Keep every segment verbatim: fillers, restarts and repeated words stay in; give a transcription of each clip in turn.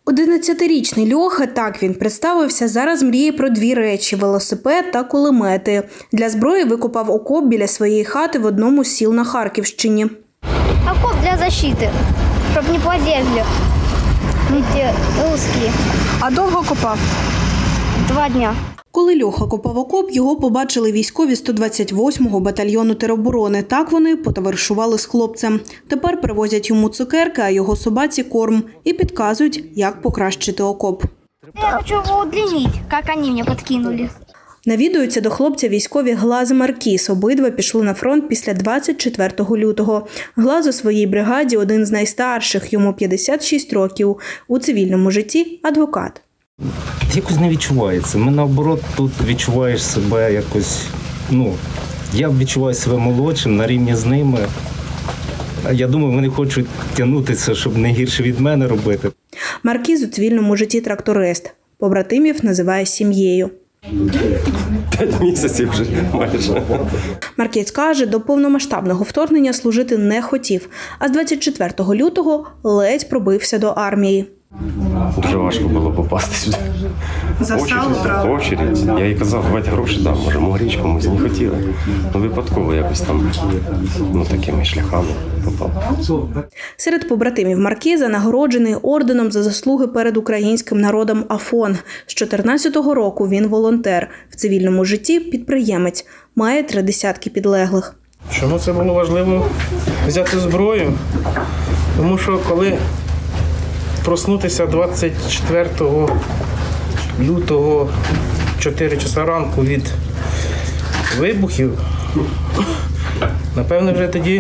одинадцятирічний Льоха, так він представився, зараз мріє про дві речі – велосипед та кулемети. Для зброї викопав окоп біля своєї хати в одному з сіл на Харківщині. Окоп для защити, щоб не полезли ті русські. А довго копав? Два дня. Коли Льоха копав окоп, його побачили військові сто двадцять восьмого батальйону тероборони. Так вони потоваришували з хлопцем. Тепер привозять йому цукерки, а його собаці – корм. І підказують, як покращити окоп. Я хочу його удлинити, як вони мені підкинули. Навідуються до хлопця військові Глаз і Маркіз. Обидва пішли на фронт після двадцять четвертого лютого. Глаз у своїй бригаді один з найстарших, йому п'ятдесят шість років. У цивільному житті – адвокат. Якось не відчувається. Ми, наоборот, тут відчуваєш себе якось, ну, я відчуваю себе молодшим на рівні з ними. Я думаю, вони хочуть тягнутися, щоб не гірше від мене робити. Маркіз у цивільному житті тракторист. Побратимів називає сім'єю. П'ять місяців вже майже. Маркіз каже, до повномасштабного вторгнення служити не хотів, а з двадцять четвертого лютого ледь пробився до армії. Дуже важко було попасти сюди. За сало, правда? Очередь. Я їй казав, давайте гроші дам, може, могріч комусь, не хотіли. Ну, випадково якось там, ну, такими шляхами попав. Серед побратимів Маркіза нагороджений орденом за заслуги перед українським народом Афон. З чотирнадцятого року він волонтер. В цивільному житті підприємець. Має три десятки підлеглих. Чому це було важливо взяти зброю? Тому що коли проснутися двадцять четвертого лютого чотири часа ранку від вибухів, напевно, вже тоді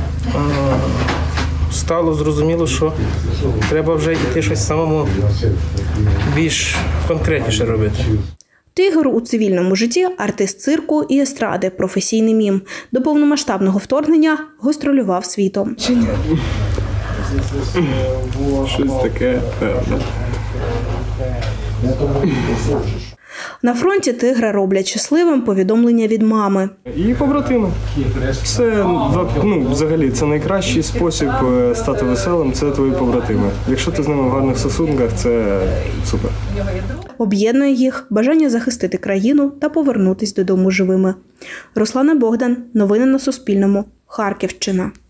стало зрозуміло, що треба вже йти щось самому більш конкретніше робити. Тигр у цивільному житті – артист цирку і естради, професійний мім. До повномасштабного вторгнення гастролював світом. Щось таке, певно. На фронті тигра роблять щасливим повідомлення від мами. І побратими. Це, ну, взагалі, це найкращий спосіб стати веселим – це твої побратими. Якщо ти з ними в гарних стосунках, це супер. Об'єднує їх бажання захистити країну та повернутись додому живими. Руслана Богдан. Новини на Суспільному. Харківщина.